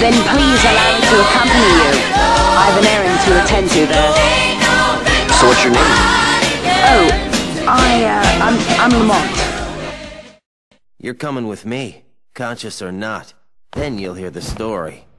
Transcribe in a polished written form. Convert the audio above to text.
Then please allow me to accompany you. I have an errand to attend to there. So what's your name? Oh, I'm Lamont. You're coming with me, conscious or not. Then you'll hear the story.